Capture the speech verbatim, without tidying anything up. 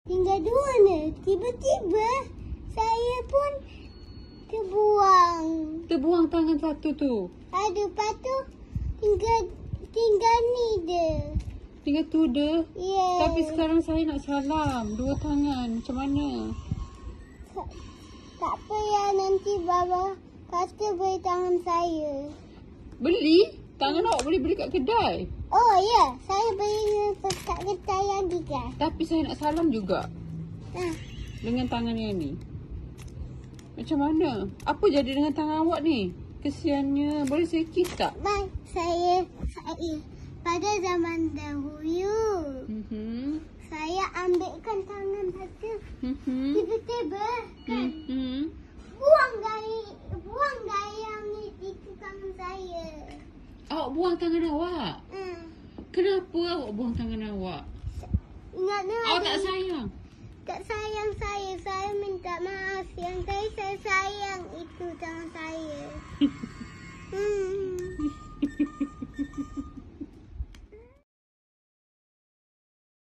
tinggal dua ni. Tiba-tiba saya pun terbuang. Terbuang tangan satu tu. Ada, lepas tu tinggal tinggal ni dia. Tinggal tu dia. Yeah. Tapi sekarang saya nak salam. Dua tangan. Macam mana? Tak, tak payah nanti baba kata beri tangan saya. Beli? Tangan awak boleh beli kat kedai. Oh ya, yeah. Saya beri kat kedai lagi kan. Tapi saya nak salam juga. Nah. Dengan tangan yang ni. Macam mana? Apa jadi dengan tangan awak ni? Kesiannya. Boleh sikit tak? Baik, saya, saya pada zaman dahulu, Mm-hmm. saya ambilkan tangan satu. Mm-hmm. Tiba-tiba kan, Mm-hmm. buang gaya, buang gaya ni itu tangan saya. Awak buang tangan awak? Hmm. Kenapa awak buang tangan awak? Ingat ni Awak ada- tak sayang? Tak sayang saya, saya minta maaf. Yang saya, saya sayang itu tangan saya.